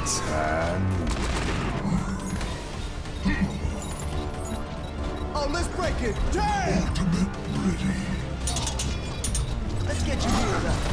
Let's Oh, let's break it! Damn! ultimate ready. Let's get you healed up.